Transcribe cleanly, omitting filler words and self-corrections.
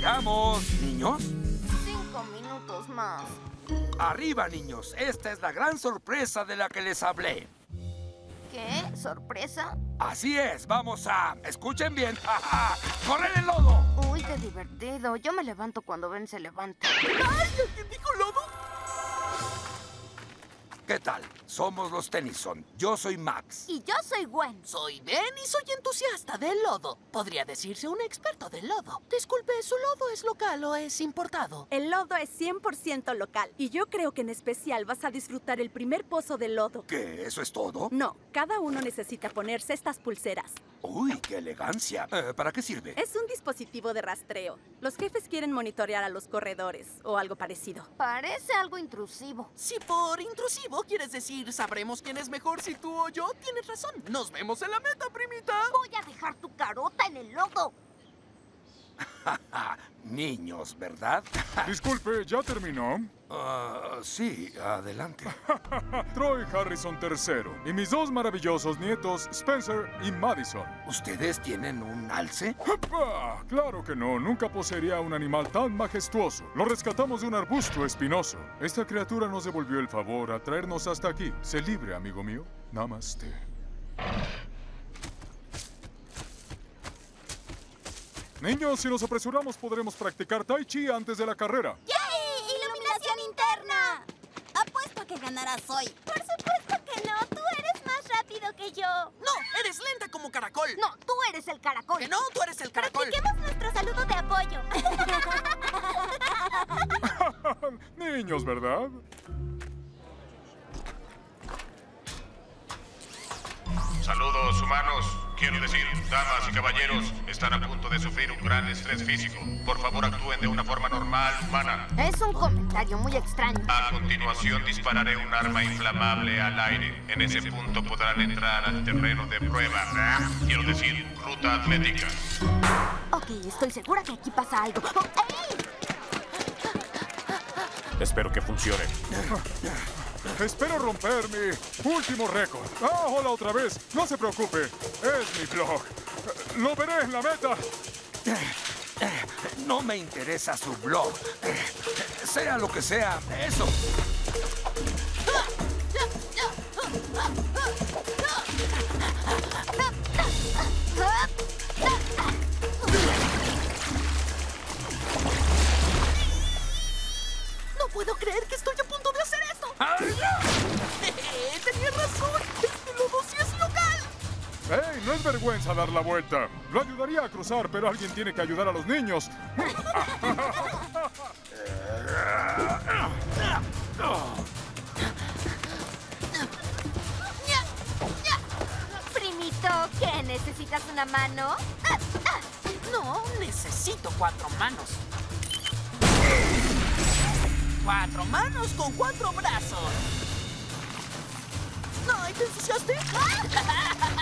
llegamos, niños. 5 minutos más. Arriba, niños. Esta es la gran sorpresa de la que les hablé. ¿Qué? ¿Sorpresa? Así es, vamos a... Escuchen bien. ¡Correr el lodo! Uy, qué divertido. Yo me levanto cuando Ben se levanta. ¡Ay! ¿Alguien dijo lodo? ¿Qué tal? Somos los Tennyson. Yo soy Max. Y yo soy Gwen. Soy Ben y soy entusiasta del lodo. Podría decirse un experto del lodo. Disculpe, ¿su lodo es local o es importado? El lodo es 100% local. Y yo creo que en especial vas a disfrutar el primer pozo de lodo. ¿Qué? ¿Eso es todo? No, cada uno necesita ponerse estas pulseras. Uy, qué elegancia. ¿Para qué sirve? Es un dispositivo de rastreo. Los jefes quieren monitorear a los corredores o algo parecido. Parece algo intrusivo. Si por intrusivo quieres decir sabremos quién es mejor, si tú o yo, tienes razón. Nos vemos en la meta, primita. Voy a dejar tu carota en el lodo. Niños, ¿verdad? Disculpe, ¿ya terminó? Sí, adelante. Troy Harrison III y mis dos maravillosos nietos, Spencer y Madison. ¿Ustedes tienen un alce? Claro que no, nunca poseería un animal tan majestuoso. Lo rescatamos de un arbusto espinoso. Esta criatura nos devolvió el favor a traernos hasta aquí. Sé libre, amigo mío. Namaste. Niños, si nos apresuramos podremos practicar Tai Chi antes de la carrera. ¡Yay! ¡Iluminación interna! Apuesto a que ganarás hoy. Por supuesto que no. Tú eres más rápido que yo. No, eres lenta como caracol. No, tú eres el caracol. Que no, tú eres el caracol. Practiquemos nuestro saludo de apoyo. Niños, ¿verdad? Saludos, humanos. Quiero decir, damas y caballeros, están a punto de sufrir un gran estrés físico. Por favor, actúen de una forma normal, humana. Es un comentario muy extraño. A continuación, dispararé un arma inflamable al aire. En ese punto podrán entrar al terreno de prueba. Quiero decir, ruta atlética. Ok, estoy segura que aquí pasa algo. ¡Ey! Espero que funcione. Espero romper mi último récord. Hola otra vez. No se preocupe. Es mi blog. Lo veré en la meta. No me interesa su blog. Sea lo que sea, eso. No puedo creer que estoy a punto de hacer esto. Tenía razón. Este lodo sí es local. ¡Ey! No es vergüenza dar la vuelta. Lo ayudaría a cruzar, pero alguien tiene que ayudar a los niños. Primito, ¿qué? ¿Necesitas una mano? No, necesito 4 manos. 4 manos con 4 brazos. ¡Ay, te ensuciaste!